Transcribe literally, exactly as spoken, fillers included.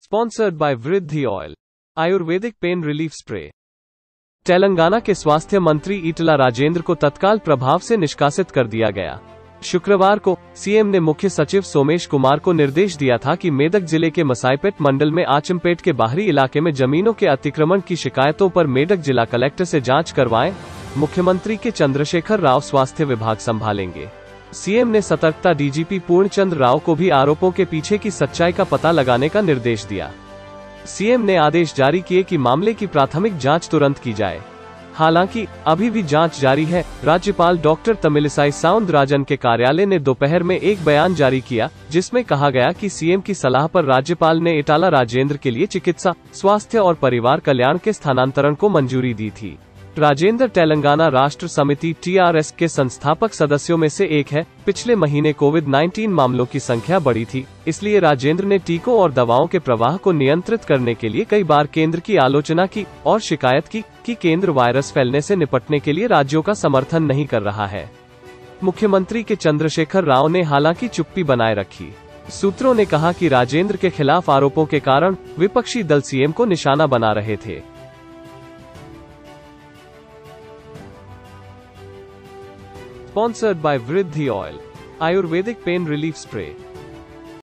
Sponsored by Vriddhi oil ayurvedic pain relief spray. Telangana के स्वास्थ्य मंत्री ईटला राजेंद्र को तत्काल प्रभाव से निष्कासित कर दिया गया। शुक्रवार को सीएम ने मुख्य सचिव सोमेश कुमार को निर्देश दिया था कि मेदक जिले के मसाईपेट मंडल में आचमपेट के बाहरी इलाके में जमीनों के अतिक्रमण की शिकायतों पर मेदक जिला कलेक्टर से जांच करवाएं। मुख्यमंत्री के चंद्रशेखर राव स्वास्थ्य विभाग संभालेंगे। सीएम ने सतर्कता डीजीपी पूर्णचंद्र राव को भी आरोपों के पीछे की सच्चाई का पता लगाने का निर्देश दिया। सीएम ने आदेश जारी किए कि मामले की प्राथमिक जांच तुरंत की जाए। हालांकि अभी भी जांच जारी है। राज्यपाल डॉक्टर तमिलिसाई साउंदरराजन के कार्यालय ने दोपहर में एक बयान जारी किया, जिसमें कहा गया कि सीएम की सलाह पर राज्यपाल ने ईटला राजेंद्र के लिए चिकित्सा, स्वास्थ्य और परिवार कल्याण के स्थानांतरण को मंजूरी दी थी। राजेंद्र तेलंगाना राष्ट्र समिति टीआरएस के संस्थापक सदस्यों में से एक है। पिछले महीने कोविड उन्नीस मामलों की संख्या बढ़ी थी, इसलिए राजेंद्र ने टीकों और दवाओं के प्रवाह को नियंत्रित करने के लिए कई बार केंद्र की आलोचना की और शिकायत की कि केंद्र वायरस फैलने से निपटने के लिए राज्यों का समर्थन नहीं कर रहा है। मुख्यमंत्री के चंद्रशेखर राव ने हालांकि चुप्पी बनाए रखी। सूत्रों ने कहा कि राजेंद्र के खिलाफ आरोपों के कारण विपक्षी दल सीएम को निशाना बना रहे थे। Sponsored by Vriddhi oil ayurvedic pain relief spray.